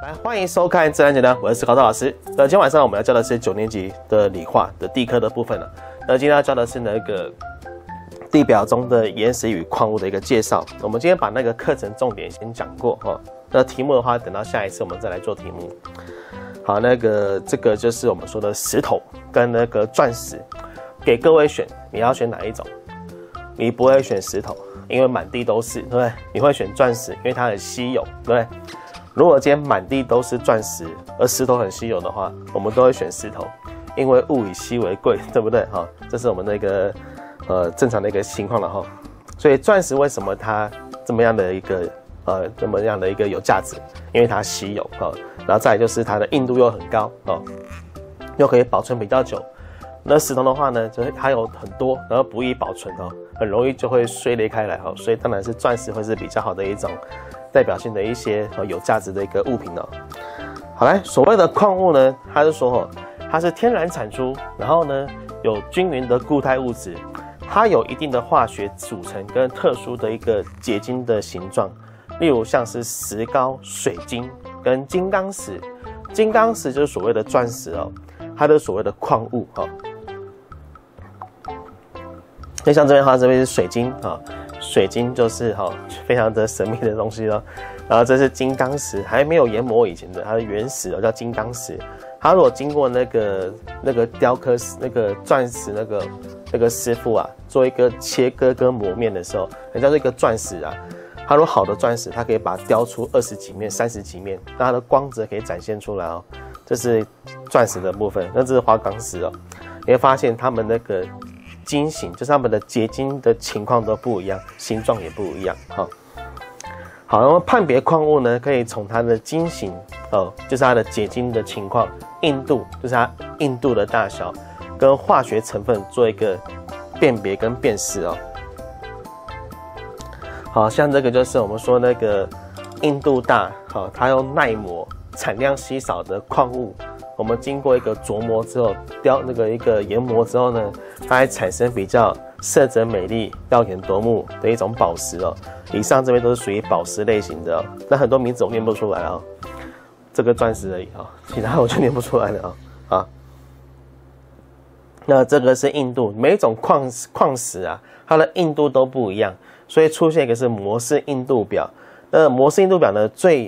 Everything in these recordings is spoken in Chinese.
来，欢迎收看《自然简单》，我是思考老师。今天晚上我们要教的是9年级的理化的地科的部分了。今天要教的是那个地表中的岩石与矿物的一个介绍。我们今天把那个课程重点先讲过哈。那题目的话，等到下一次我们再来做题目。好，这个就是我们说的石头跟那个钻石，给各位选，你要选哪一种？你不会选石头，因为满地都是，对不对？你会选钻石，因为它很稀有，对不对？如果今天满地都是钻石，而石头很稀有的话，我们都会选石头，因为物以稀为贵，对不对？哈，这是我们那个正常的一个情况了哈。所以钻石为什么它这么样的一个有价值？因为它稀有哈，然后再来就是它的硬度又很高哦，又可以保存比较久。那石头的话呢，就是还有很多，然后不易保存哦，很容易就会碎裂开来哦，所以当然是钻石会是比较好的一种代表性的一些有价值的一个物品哦。好来，所谓的矿物呢，它是说它是天然产出，然后呢有均匀的固态物质，它有一定的化学组成跟特殊的一个结晶的形状，例如像是石膏、水晶跟金刚石。金刚石就是所谓的钻石哦，它的所谓的矿物哦。就像这边是水晶啊，水晶就是非常的神秘的东西了。然后这是金刚石，还没有研磨以前的，它是原石叫金刚石。它如果经过那个雕刻那个钻石那个师傅啊，做一个切割跟磨面的时候，人家说一个钻石啊，它如果好的钻石，它可以把它雕出20几面、30几面，让它的光泽可以展现出来哦。这是钻石的部分，那这是花岗石哦。你会发现它们那个晶型，就是它们的结晶的情况都不一样，形状也不一样。好，那么判别矿物呢，可以从它的晶型就是它的结晶的情况，硬度就是它硬度的大小，跟化学成分做一个辨别跟辨识哦。好像这个就是我们说那个硬度大，它又耐磨、产量稀少的矿物。我们经过一个琢磨之后，一个研磨之后呢，它还产生比较色泽美丽、耀眼夺目的一种宝石哦。以上这边都是属于宝石类型的哦，那很多名字我念不出来哦，这个钻石而已哦，其他我就念不出来了啊。那这个是硬度，每一种矿石啊，它的硬度都不一样，所以出现一个是摩氏硬度表。那摩氏硬度表呢，最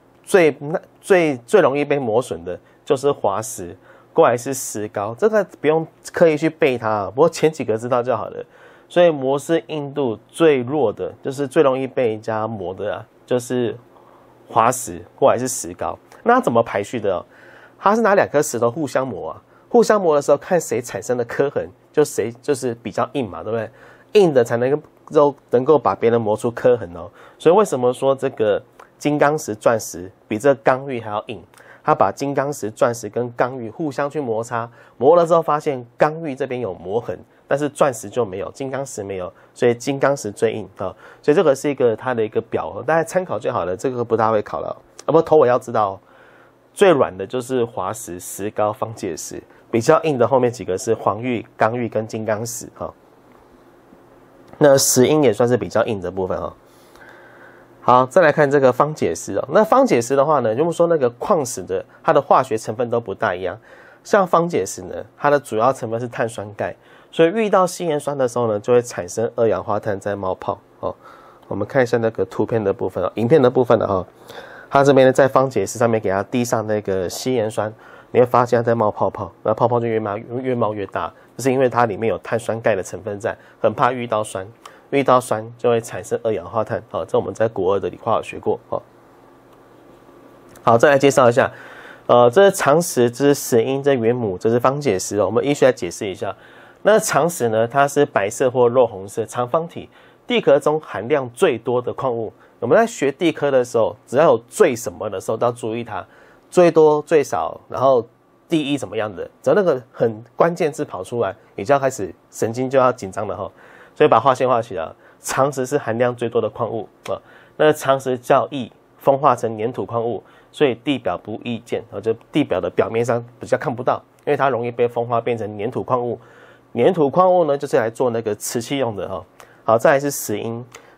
容易被磨损的就是滑石，过来是石膏，这个不用刻意去背它，不过前几个知道就好了。所以摩氏硬度最弱的，就是最容易被人家磨的啊，就是滑石，过来是石膏。那它怎么排序的哦？它是拿2颗石头互相磨啊，互相磨的时候看谁产生的刻痕，就谁就是比较硬嘛，对不对？硬的才能够把别人磨出刻痕哦。所以为什么说这个金刚石、钻石比这个刚玉还要硬？他把金刚石、钻石跟刚玉互相去摩擦，磨了之后发现刚玉这边有磨痕，但是钻石就没有，金刚石没有，所以金刚石最硬啊。所以这个是它的一个表，大家参考就好了，这个不大会考了。不，头尾要知道，最软的就是滑石、石膏、方解石，比较硬的后面几个是黄玉、刚玉跟金刚石哈。那石英也算是比较硬的部分哈。好，再来看这个方解石哦。那方解石的话呢，如果说那个矿石的它的化学成分都不大一样，像方解石呢，它的主要成分是碳酸钙，所以遇到稀盐酸的时候呢，就会产生2氧化碳在冒泡哦。我们看一下那个图片的部分影片的部分的哈，它这边呢在方解石上面给它滴上那个稀盐酸，你会发现它在冒泡泡，那泡泡就越冒越大，就是因为它里面有碳酸钙的成分在，很怕遇到酸。遇到酸就会产生2氧化碳，这我们在国2的理化有学过。好，再来介绍一下，这是长石，这是石英，这是原母，这是方解石哦。我们依序来解释一下。那长石呢，它是白色或肉红色长方体，地壳中含量最多的矿物。我们在学地科的时候，只要有最什么的时候，都要注意它，最多、最少，然后第一怎么样的，只要那个很关键字跑出来，你就要开始神经就要紧张了哈。所以把划线画起来，长石是含量最多的矿物啊。那长石较易风化成粘土矿物，所以地表不易见，就地表的表面上比较看不到，因为它容易被风化变成粘土矿物。粘土矿物呢，就是来做那个瓷器用的哈。好，再来是石英，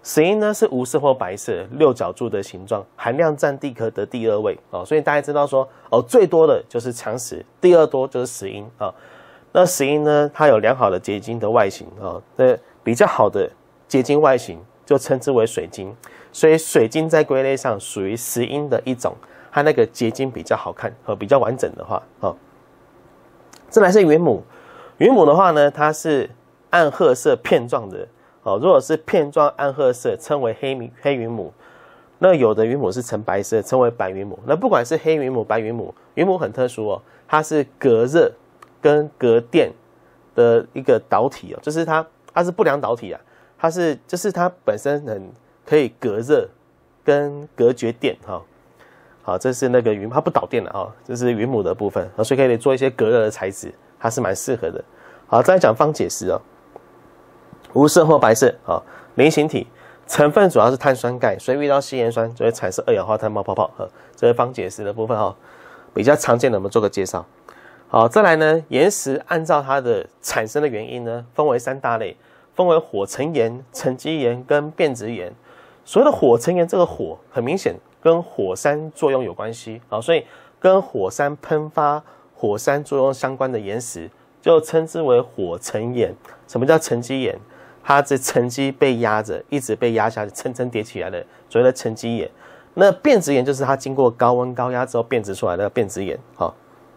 石英呢是无色或白色六角柱的形状，含量占地壳的第2位哦，所以大家知道说哦，最多的就是强石，第2多就是石英啊。那石英呢，它有良好的结晶的外形啊，比较好的结晶外形就称之为水晶，所以水晶在归类上属于石英的一种，它那个结晶比较好看和比较完整的话哦。再来是云母，云母的话呢，它是暗褐色片状的。哦，如果是片状暗褐色，称为黑云母。那有的云母是呈白色，称为白云母。那不管是黑云母、白云母，云母很特殊哦，它是隔热跟隔电的一个导体哦，就是它是不良导体啊，就是它本身可以隔热跟隔绝电哈。好，这是那个云，它不导电的啊，这是云母的部分，所以可以做一些隔热的材质，它是蛮适合的。好，再来讲方解石哦。无色或白色啊，菱形体，成分主要是碳酸钙，所以遇到稀盐酸就会产生二氧化碳冒泡泡。这是方解石的部分哈，比较常见的，我们做个介绍。好，再来呢，岩石按照它的产生的原因呢，分为3大类，分为火成岩、沉积岩跟变质岩。所谓的火成岩，这个火很明显跟火山作用有关系啊，所以跟火山喷发、火山作用相关的岩石就称之为火成岩。什么叫沉积岩？它这沉积被压着，一直被压下去，层层叠起来的，所谓的沉积岩。那变质岩就是它经过高温高压之后变质出来的变质岩。好，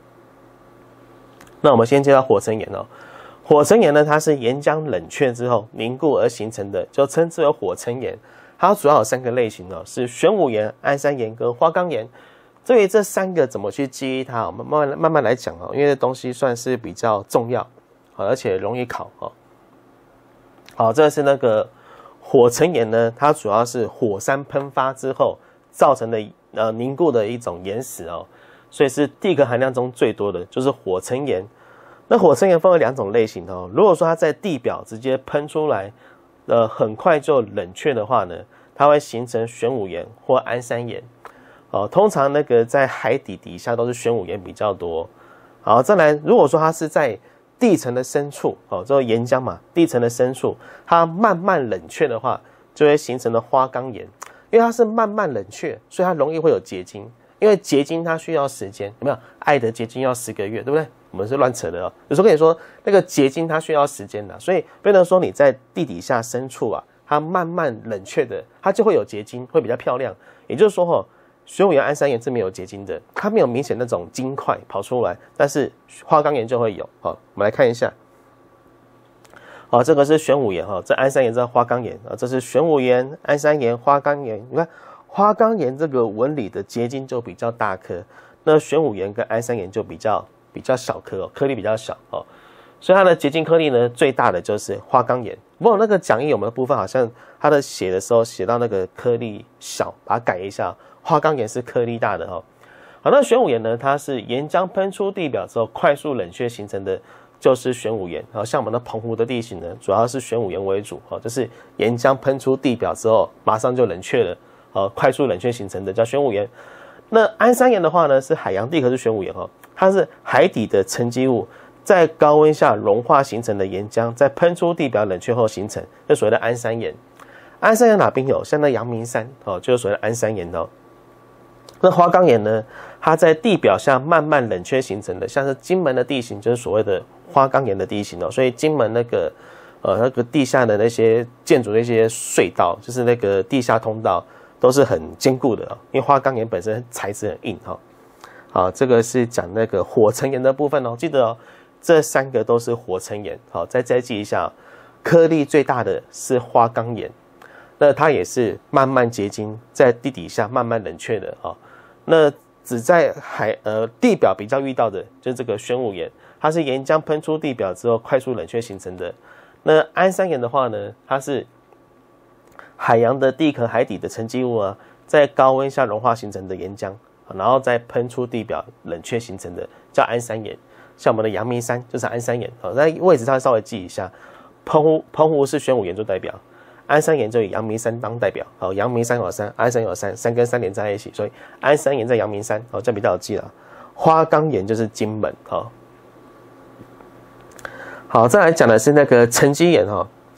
那我们先介绍火成岩哦。火成岩呢，它是岩浆冷却之后凝固而形成的，就称之为火成岩。它主要有3个类型哦，是玄武岩、安山岩跟花岗岩。至于这3个怎么去记忆它，我们慢慢来讲哦，因为这东西算是比较重要，而且容易考哦。好，这是那个火成岩呢，它主要是火山喷发之后造成的凝固的一种岩石哦，所以是地壳含量中最多的就是火成岩。那火成岩分为2种类型哦，如果说它在地表直接喷出来，很快就冷却的话呢，它会形成玄武岩或安山岩。哦，通常那个在海底底下都是玄武岩比较多。好，再来，如果说它是在地层的深处，哦，这个岩浆嘛，地层的深处，它慢慢冷却的话，就会形成的花岗岩。因为它是慢慢冷却，所以它容易会有结晶。因为结晶它需要时间，有没有？爱的结晶要10个月，对不对？我们是乱扯的哦。有时候跟你说，那个结晶它需要时间的，所以变成说你在地底下深处啊，它慢慢冷却的，它就会有结晶，会比较漂亮。也就是说，玄武岩、安山岩是没有结晶的，它没有明显那种晶块跑出来，但是花岗岩就会有。好，我们来看一下。好，这个是玄武岩哈，这安山岩这花岗岩啊，这是玄武岩、安山岩、花岗岩。你看花岗岩这个纹理的结晶就比较大颗，那玄武岩跟安山岩就比较小颗哦，颗粒比较小哦，所以它的结晶颗粒呢最大的就是花岗岩。不过那个讲义我们的部分好像它的写的时候写到那个颗粒小，把它改一下。花岗岩是颗粒大的哈。好，那玄武岩呢，它是岩浆喷出地表之后快速冷却形成的，就是玄武岩。好，像我们的澎湖的地形呢，主要是玄武岩为主，就是岩浆喷出地表之后马上就冷却了，快速冷却形成的叫玄武岩。那安山岩的话呢，是海洋地壳是玄武岩它是海底的沉积物在高温下融化形成的岩浆，在喷出地表冷却后形成，就所谓的安山岩。安山岩哪边有？像那阳明山就是所谓的安山岩哦。那花岗岩呢，它在地表下慢慢冷却形成的，像是金门的地形就是所谓的花岗岩的地形所以金门那个地下的那些建筑的一些隧道，就是那个地下通道都是很坚固的因为花岗岩本身材质很硬好，这个是讲那个火成岩的部分记得这3个都是火成岩。好，再记一下颗粒最大的是花岗岩，那它也是慢慢结晶，在地底下慢慢冷却的那只在地表比较遇到的就是这个玄武岩，它是岩浆喷出地表之后快速冷却形成的。那安山岩的话呢，它是海洋的地壳海底的沉积物在高温下融化形成的岩浆，然后再喷出地表冷却形成的，叫安山岩。像我们的阳明山就是安山岩在位置上稍微记一下，澎湖是玄武岩做代表，安山岩就以阳明山当代表，阳明山有山，安山有山，山跟山连在一起，所以安山岩在阳明山，这样比较好记了。花岗岩就是金门，好，再来讲的是那个沉积岩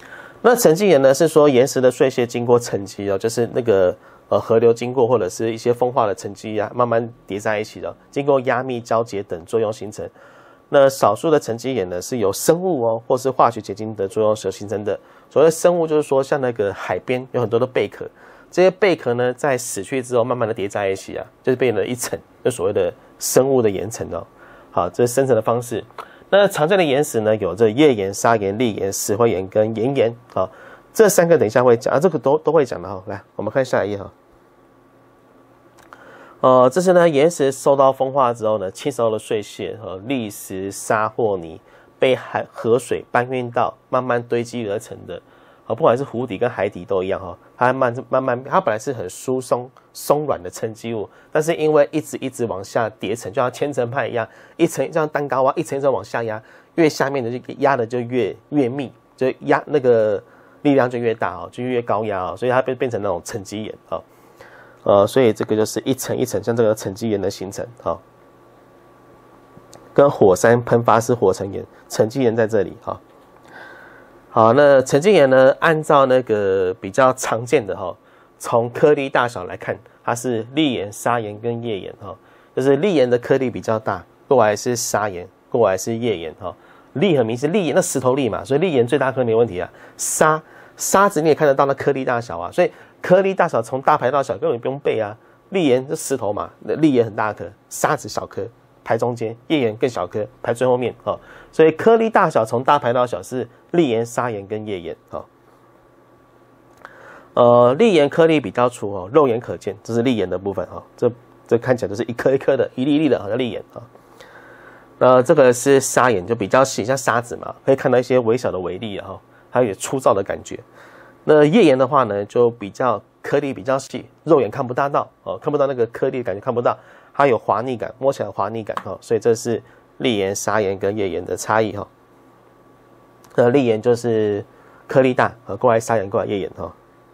那沉积岩呢，是说岩石的碎屑经过沉积哦，就是那个河流经过或者是一些风化的沉积啊，慢慢叠在一起的，经过压密、交结等作用形成。那少数的沉积岩呢，是由生物哦，或是化学结晶的作用所形成的。所谓生物，就是说像那个海边有很多的贝壳，这些贝壳呢，在死去之后，慢慢的叠在一起啊，就是变成一层，就所谓的生物的岩层哦。好，这是生成的方式。那常见的岩石呢，有这页岩、砂岩、砾岩、石灰岩跟岩岩。好，这3个等一下会讲啊，这个都会讲的哈。来，我们看下一页哈。这是呢岩石受到风化之后呢，侵蚀的碎屑和砾石、沙或泥被河水搬运到，慢慢堆积而成的。不管是湖底跟海底都一样哈，它慢慢，它本来是很松软的沉积物，但是因为一直往下叠层，就像千层派一样，一层像蛋糕啊，一层一层往下压，越下面的就压的就越密，就压那个力量就越大哦，就越高压哦，所以它变成那种沉积岩啊。所以这个就是一层一层像这个沉积岩的形成啊，跟火山喷发是火成岩，沉积岩在这里哈。好，那沉积岩呢，按照那个比较常见的哈，从颗粒大小来看，它是砾岩、砂岩跟页岩哈，就是砾岩的颗粒比较大，过来是砂岩，过来是页岩哈。砾很明显，砾岩那石头砾嘛，所以砾岩最大颗没问题啊。沙子你也看得到那颗粒大小啊，所以颗粒大小从大排到小根本不用背啊。砾岩是石头嘛，砾岩很大颗，沙子小颗排中间，页岩更小颗排最后面啊。所以颗粒大小从大排到小是砾岩、砂岩跟页岩啊。砾岩颗粒比较粗哦，肉眼可见，这是砾岩的部分哈。这看起来就是一颗一颗的、一粒一粒的，好像砾岩啊。这个是砂岩，就比较细，像沙子嘛，可以看到一些微小的微粒哈，还有粗糙的感觉。那页岩的话呢，就比较颗粒比较细，肉眼看不到哦，看不到那个颗粒的感觉看不到，它有滑腻感，摸起来有滑腻感哈。所以这是砾岩、砂岩跟页岩的差异哈。砾岩就是颗粒大，过来砂岩，过来页岩哈。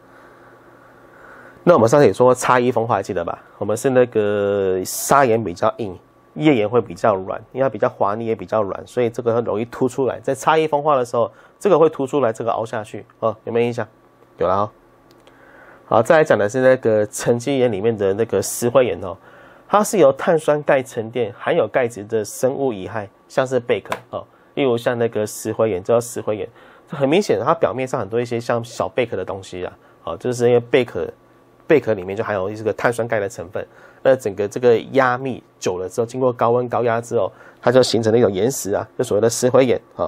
那我们上次也说差异风化，还记得吧？我们是那个砂岩比较硬，页岩会比较软，因为它比较滑腻也比较软，所以这个很容易凸出来。在差异风化的时候，这个会凸出来，这个凹下去哦，有没有印象？有了哦。好，再来讲的是那个沉积岩里面的那个石灰岩哦，它是由碳酸钙沉淀含有钙质的生物遗骸，像是贝壳哦，例如像那个石灰岩，这叫石灰岩，很明显它表面上很多一些像小贝壳的东西啊，哦，就是因为贝壳里面就含有这个碳酸钙的成分，那整个这个压密久了之后，经过高温高压之后，它就形成了一种岩石啊，就所谓的石灰岩啊。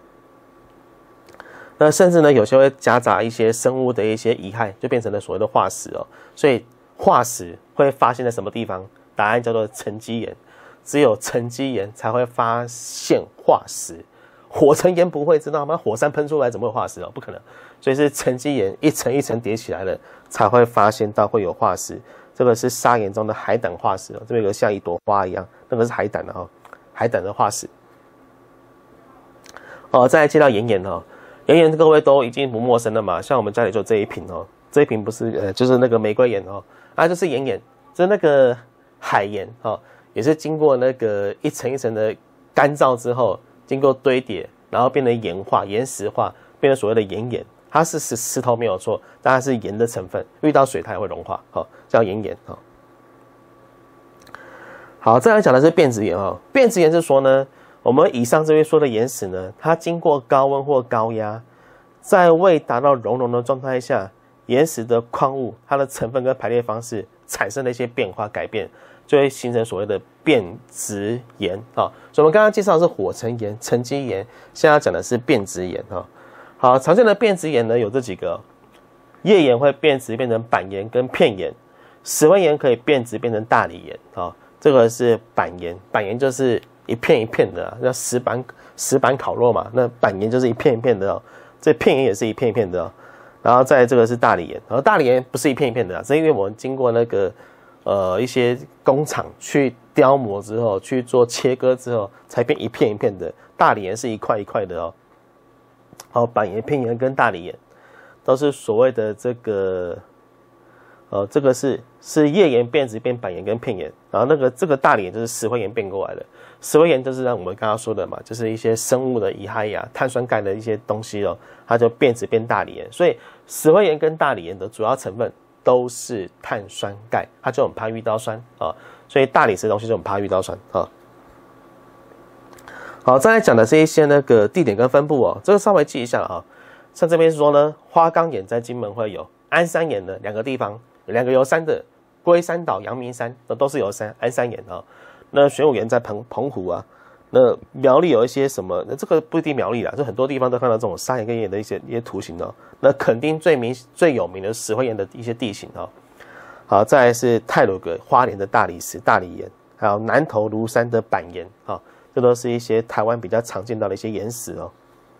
那甚至呢，有些会夹杂一些生物的一些遗骸，就变成了所谓的化石哦。所以化石会发现在什么地方？答案叫做沉积岩，只有沉积岩才会发现化石，火成岩不会，知道吗？火山喷出来怎么会有化石哦？不可能。所以是沉积岩一层一层叠起来了，才会发现到会有化石。这个是砂岩中的海胆化石哦，这边有个像一朵花一样，那个是海胆的哦，海胆的化石。再来介绍岩盐哦。岩盐各位都已经不陌生了嘛，像我们家里就这一瓶哦，这一瓶不是就是那个玫瑰盐哦，就是岩盐，就是那个海盐哦，也是经过那个一层一层的干燥之后，经过堆叠，然后变成岩化、岩石化，变成所谓的岩盐。它是石头没有错，但它是盐的成分，遇到水它也会融化，叫岩盐。好，再来讲的是变质岩哦，变质岩是说呢，我们以上这边说的岩石呢，它经过高温或高压，在未达到熔融的状态下，岩石的矿物它的成分跟排列方式产生了一些变化改变，就会形成所谓的变质岩啊。所以我们刚刚介绍的是火成岩、沉积岩，现在要讲的是变质岩啊。好，常见的变质岩呢有这几个，页岩会变质变成板岩跟片岩，石灰岩可以变质变成大理岩啊。这个是板岩，板岩就是一片一片的，像石板烤肉嘛，那板岩就是一片一片的哦，这片岩也是一片一片的哦。然后再这个是大理岩，然后大理岩不是一片一片的，是因为我们经过那个一些工厂去雕磨之后，去做切割之后，才变一片一片的。大理岩是一块一块的哦。好，板岩、片岩跟大理岩都是所谓的这个这个是页岩变质变板岩跟片岩，然后这个大理岩就是石灰岩变过来的。石灰岩就是让我们刚刚说的嘛，就是一些生物的遗骸呀、碳酸钙的一些东西哦，它就变质变大理岩。所以石灰岩跟大理岩的主要成分都是碳酸钙，它就很怕遇到酸啊，所以大理石的东西就很怕遇到酸啊。好，再来讲的是一些那个地点跟分布哦，这个稍微记一下了哈。像这边说呢，花岗岩在金门会有，安山岩的2个地方，有2个有山的，龟山岛、阳明山都是有山，安山岩啊。那玄武岩在澎湖啊，那苗栗有一些什么？那这个不一定苗栗啦，就很多地方都看到这种砂岩跟岩的一些图形哦。那垦丁最有名的石灰岩的一些地形哦。好，再来是太鲁阁、花莲的大理石、大理岩，还有南投庐山的板岩啊，这都是一些台湾比较常见到的一些岩石哦。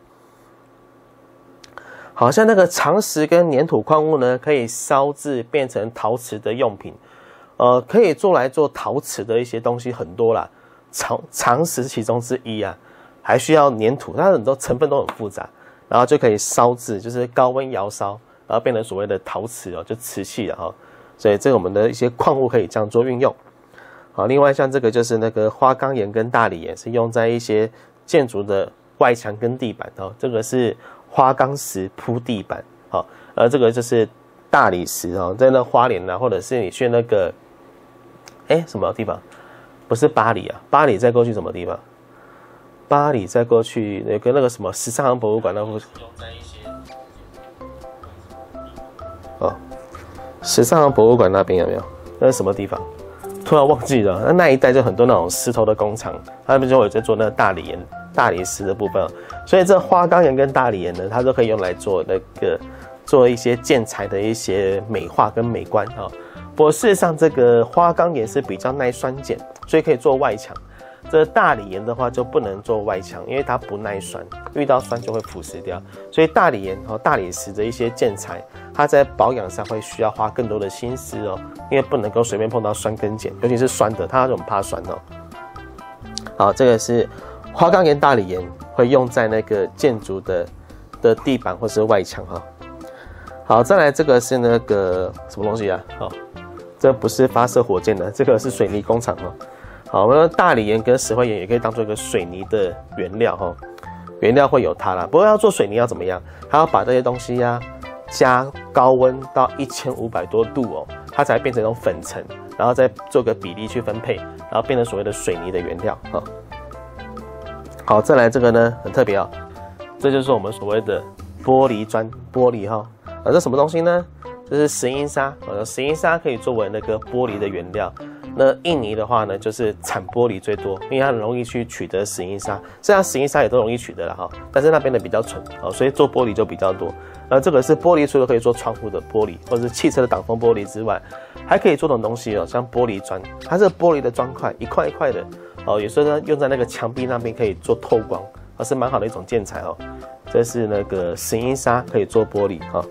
好像那个长石跟粘土矿物呢，可以烧制变成陶瓷的用品。可以做陶瓷的一些东西很多啦，长石其中之一啊，还需要粘土，它很多成分都很复杂，然后就可以烧制，就是高温窑烧，然后变成所谓的陶瓷哦，就瓷器了哈。所以这个我们的一些矿物可以这样做运用。好，另外像这个就是那个花岗岩跟大理岩是用在一些建筑的外墙跟地板哦，这个是花岗石铺地板，好，这个就是大理石哦，在那花莲啊，或者是你去那个。什么地方？不是巴黎啊，巴黎再过去什么地方？巴黎再过去有个那个什么13行博物馆那附近。13行博物馆那边有没有？那是什么地方？突然忘记了。那一带就很多那种石头的工厂，他们就会在做那个大理岩、大理石的部分。所以这花岗岩跟大理岩呢，它都可以用来做做一些建材的一些美化跟美观啊。不过事实上，这个花岗岩是比较耐酸碱，所以可以做外墙。这大理岩的话就不能做外墙，因为它不耐酸，遇到酸就会腐蚀掉。所以大理岩和大理石的一些建材，它在保养上会需要花更多的心思哦，因为不能够随便碰到酸跟碱，尤其是酸的，它就很怕酸哦。好，这个是花岗岩、大理岩会用在那个建筑的地板或是外墙哈。好，再来这个是那个什么东西啊？好。这不是发射火箭的，这个是水泥工厂哦。好，我们大理岩跟石灰岩也可以当做一个水泥的原料哈，原料会有它啦。不过要做水泥要怎么样？它要把这些东西呀加高温到1500多度哦，它才变成一种粉尘，然后再做个比例去分配，然后变成所谓的水泥的原料哈。好，再来这个呢很特别哦，这就是我们所谓的玻璃砖玻璃哈。这什么东西呢？这是石英砂，石英砂可以作为那个玻璃的原料。那印尼的话呢，就是产玻璃最多，因为它很容易去取得石英砂。虽然石英砂也都容易取得了哈，但是那边的比较纯所以做玻璃就比较多。这个是玻璃，除了可以做窗户的玻璃或者是汽车的挡风玻璃之外，还可以做种东西哦，像玻璃砖，它是玻璃的砖块，一块一块的有时候呢用在那个墙壁那边可以做透光，是蛮好的一种建材哦。这是那个石英砂可以做玻璃哈。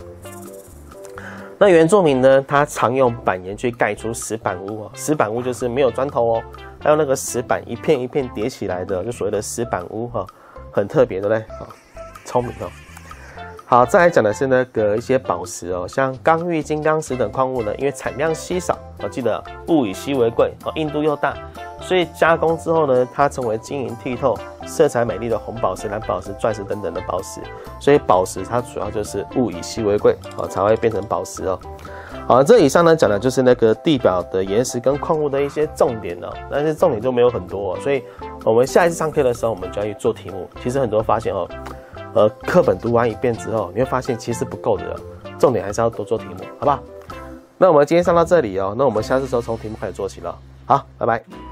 那原住民呢，他常用板岩去盖出石板屋哦，石板屋就是没有砖头哦，还有那个石板一片一片叠起来的，就所谓的石板屋哈，很特别的嘞，聪明哦。好，再来讲的是那个一些宝石哦，像刚玉、金刚石等矿物呢，因为产量稀少，记得物以稀为贵硬度又大，所以加工之后呢，它成为晶莹剔透、色彩美丽的红宝石、蓝宝石、钻石等等的宝石。所以宝石它主要就是物以稀为贵才会变成宝石哦。好，这以上呢讲的就是那个地表的岩石跟矿物的一些重点哦，但是重点就没有很多所以我们下一次上课的时候，我们就要去做题目。其实很多发现课本读完一遍之后，你会发现其实不够的重点还是要多做题目，好不好？那我们今天上到这里那我们下次时候从题目开始做起了。好，拜拜。